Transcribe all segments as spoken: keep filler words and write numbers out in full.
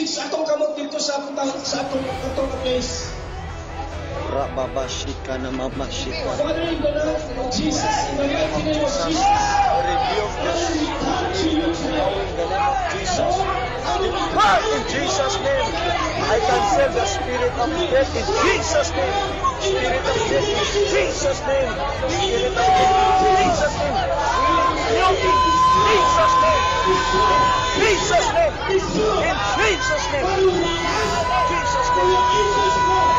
music sa atong kamot dito sa atong sa atong atong place. Rababashika na mamashika. Father, in the name of Jesus, in the mighty name of Jesus, Rebuke the spirit of now in the name of Jesus. Depart in Jesus' name. I cancel the spirit of death in Jesus' name. Spirit of death in Jesus' name. Spirit of death in Jesus' name. We rebuke in Jesus' name. In Jesus' name. In Jesus' name. Jesus' name.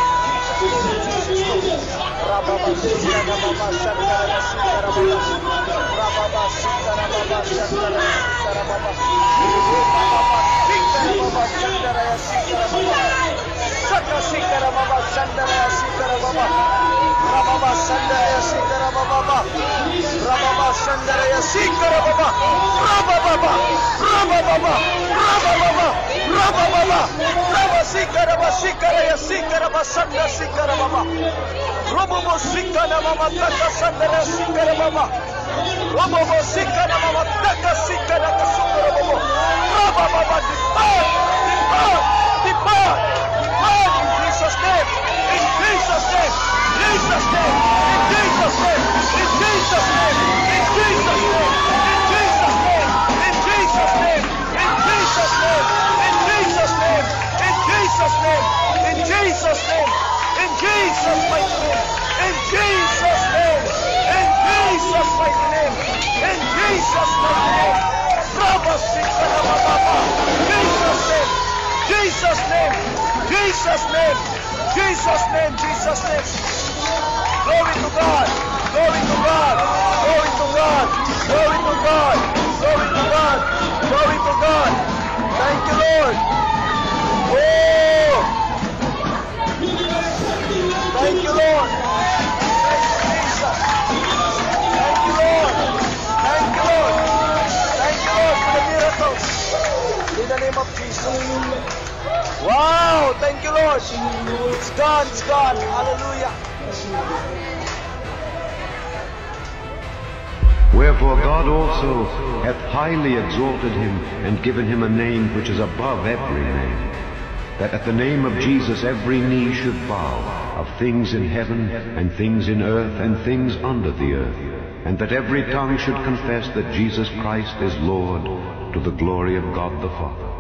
Rababa Sita Rababa Shandara Sita Rababa Rababa Sita Rababa Shandara Sita Rababa Rababa Sita Rababa Shandara Sita Rababa Saka Sita Rababa Shandara Sita Rababa Rababa Shandara Sita Rababa Rababa Shandara Sita Rababa Rababa Rababa Rababa Rababa Rababa Sita Rababa Sita Sita Rababa Shandara Sita Rababa Robobo Sikana Mama Taka Sandara Sikara Mama Robobo Sikana Mama Taka Sikara Kasukara Bobo Rabba Baba depart, depart, depart, depart in Jesus' name, in Jesus' name, Jesus' name, in Jesus' name, in Jesus' name, in Jesus' name, in Jesus' name, in Jesus' name, in Jesus' name, in Jesus' name, in Jesus' name, in Jesus' name, in Jesus' mighty name, in Jesus' name, in Jesus' mighty name, in Jesus' mighty name, Rabba Sikana Baba, Jesus' name, Jesus' name, Jesus' name, Jesus' name, Jesus' name. Glory to God, glory to God, glory to God, glory to God, glory to God, glory to God. Thank you, Lord. Oh! Thank you, Lord. Thank you, Jesus. Thank you, Lord. Thank you, Lord. Thank you, Lord, for the miracles. In the name of Jesus. Wow. Thank you, Lord. It's gone. It's gone. Hallelujah. Wherefore God also hath highly exalted him, and given him a name which is above every name, that at the name of Jesus every knee should bow, of things in heaven, and things in earth, and things under the earth, and that every tongue should confess that Jesus Christ is Lord, to the glory of God the Father.